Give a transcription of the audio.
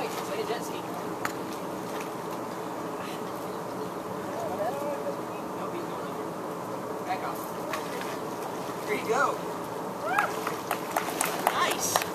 Nice, it's like a jet ski. Nope, he's going over. Back off. There you go. Nice.